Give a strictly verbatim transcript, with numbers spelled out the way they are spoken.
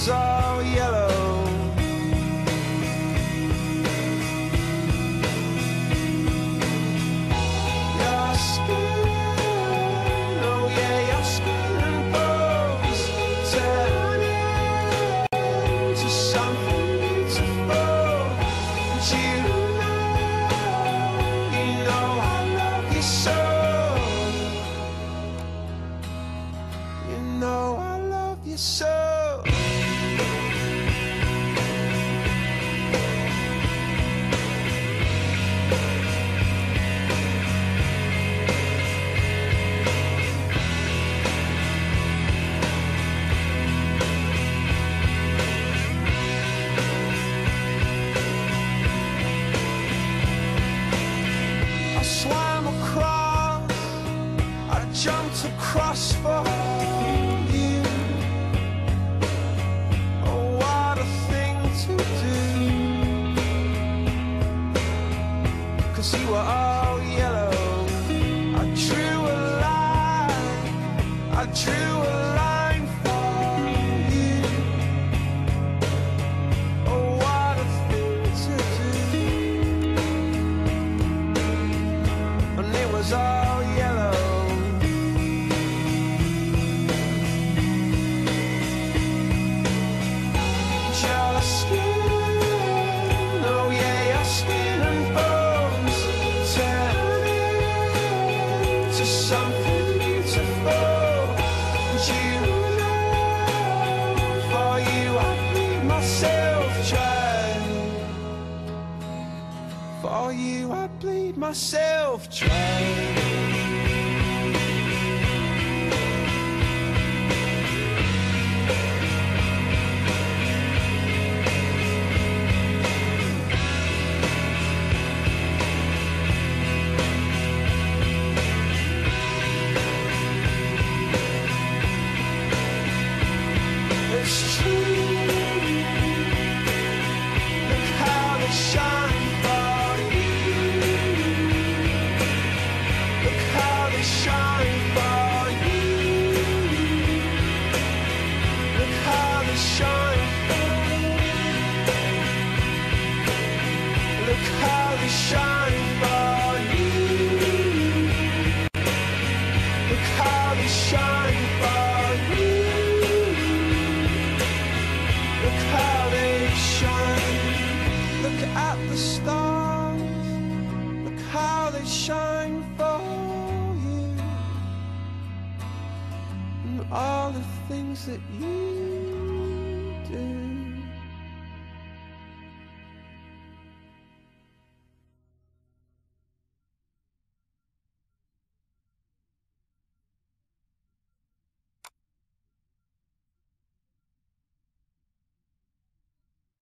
was all yellow. Your skin, oh yeah, your skin and bones turn into something beautiful. And you know, you know I love you so. You know I love you so. I swam across, I jumped across for you. Oh, what a thing to do. 'Cause you were all yellow. I drew a line, I drew a line for you. Oh, what a thing to do. And it was all yellow. Your skin, oh yeah, your skin and bones turn into something beautiful. And you know, for you I bleed myself dry. For you I bleed myself dry. It's true. Look how they shine for you. Look how they shine for you. Look how they shine for you. Look how they shine for you. Look how they shine for you. Look how they shine. Look at the stars. Look how they shine for you. And all the things that you do.